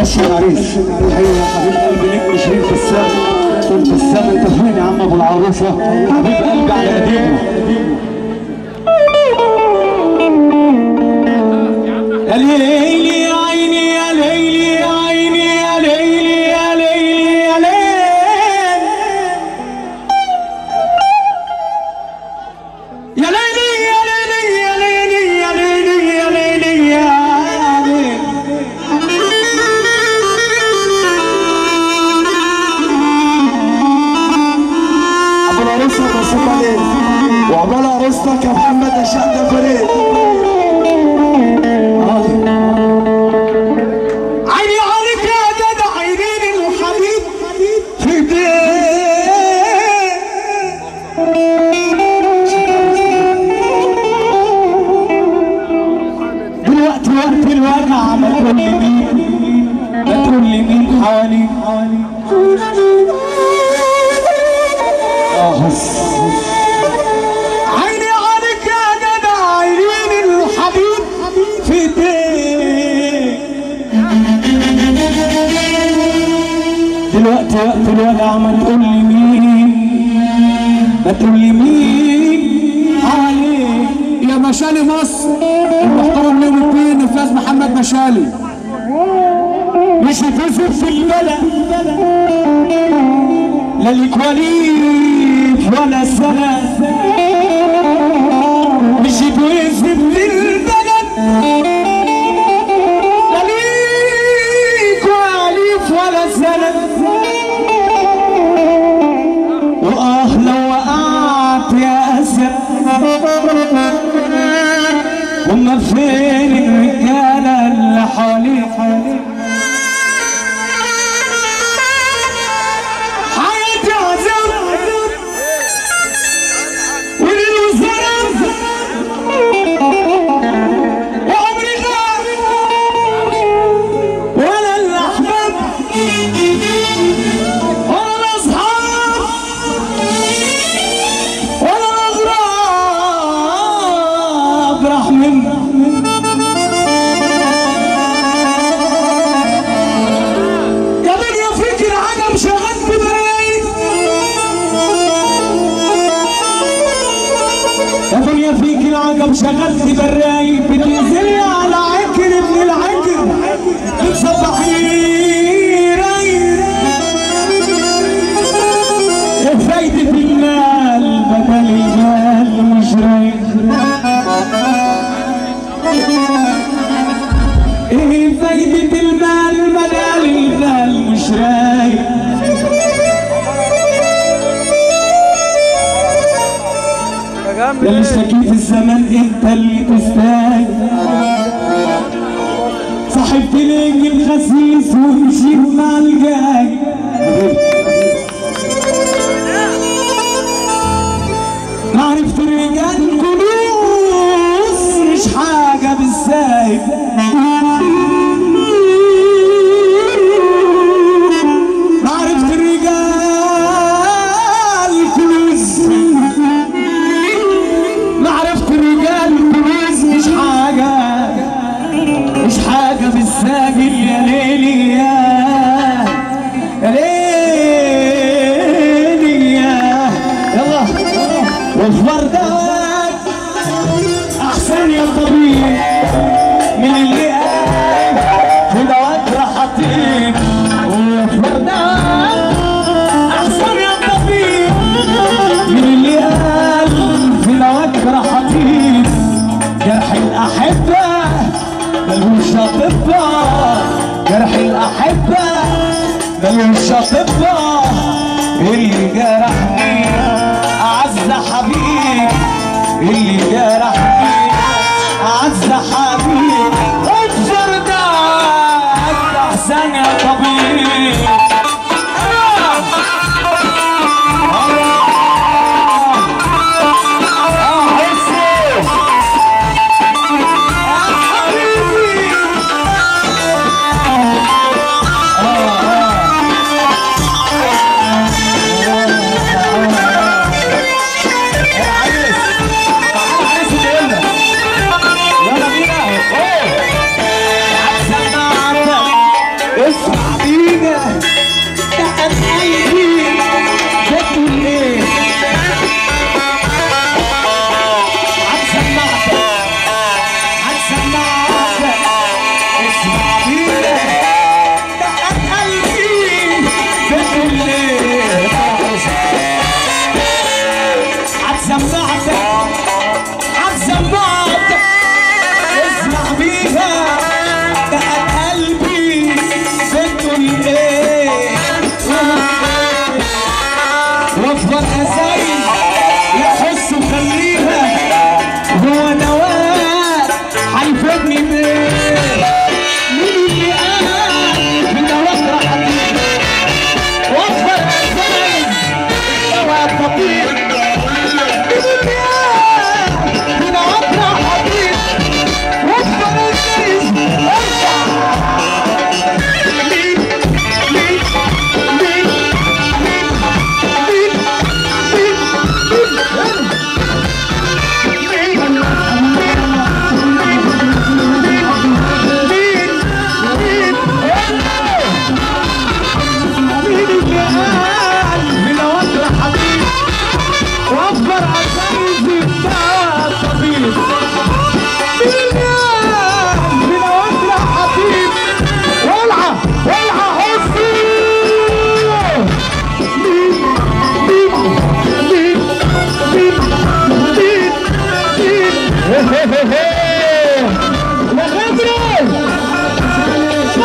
ماشي يا عريس. تحية يا حبيب قلبي ليك مشرين في السما، كنت في السما انت فين يا عم ابو العروسه؟ حبيب قلبي على قديمه. يا ليلي يا عيني يا ليلي يا عيني يا ليلي يا ليلي يا ليل يا ليلي يا ليلي يا ليلي يا ليلي يا ليلي يا ليل. ابو العروسه مبسوط عليك وعقبال عروستك يا محمد اشعل فريد. عيني عليك يا جدع عينين الحبيب في دلوقتي وقت الوجع ما تقول لي مين، ما تقول لي مين حواليك. عيني عليك يا جدع عينين الحبيب في ايديك. دلوقتي وقت الوجع ما تقول لي مين، ما تقول لي مين حواليك. يا مشالي مصر المحترم يوم الدين الاستاذ محمد مشالي مش هتفرق في البلد لا ليك وليد ولا سند، مش هتوزن للبلد لا ليك وليد ولا سند. وآه لو وقعت يا أسد هما فين الرجالة اللي حواليك؟ حياتي عذاب وليل وسلام وعمري غاب ولا الأحباب ولا الأصحاب ولا الأغراب راح مني. يا دنيا فيك العجب شغلت برايك، يا دنيا فيك العجب شغلت برايك. بتنزلي على عكر ابن العكر بتصبحي رايق. فايدة المال بدل المال مش رايق. ايه فايدة المال بدل المال مش رايق. يا اللي اشتكيت الزمن انت اللي تستاهل. صاحبت ليك الخسيس ومشيت مع الجاي. معرفة الرجال كنوز مش حاجة بالساهل. معرفة الرجال كنوز، معرفة الرجال كنوز مش حاجة، مش حاجة بالساهل. يا ليلي يا ليلي يلا وفردك احسن يا طبيب من اللي قال في دواك راحتين. وفردك احسن يا طبيب من اللي قال في دواك راحتين. جرح الاحبه ملوش اطباء، جرح الاحبه ملوش اطباء. اللي جرحني أعز حبيب، اللي جرحني أعز حبيب. وفردك أحسن يا طبيب. يلا بينا.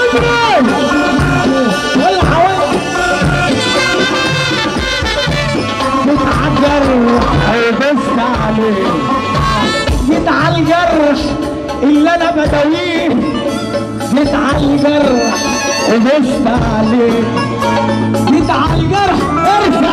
جيت على الجرح اللي انا بداويه، جيت على الجرح وبصت عليه، جيت على الجرح ارفع،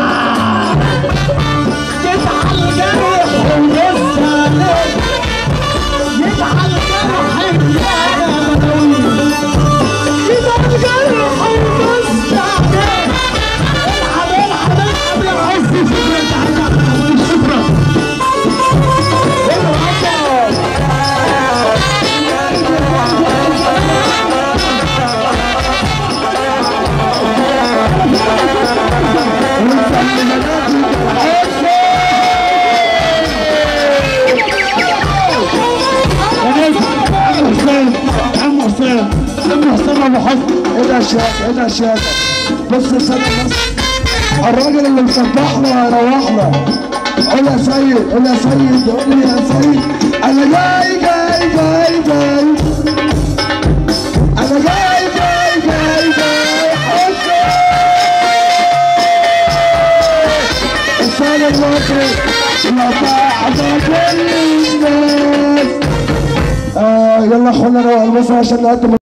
جيت على الجرح وبصت عليه، جيت على الجرح اللي انا بداويه، جيت على الجرح وبصت عليه. العب العب العب يا عزي، شكرا شكرا. عم حسين ابو حسن، ايه ده يا شيخ؟ ايه ده يا شيخ؟ بص استنى بس، الراجل اللي مسبحنا هيروحنا. قول يا سيد، قول يا سيد، قول لي يا سيد انا جاي جاي جاي جاي، انا جاي جاي جاي جاي حسين السنة المصري لما كل الناس. يلا اخوانا روح البصره عشان نقدم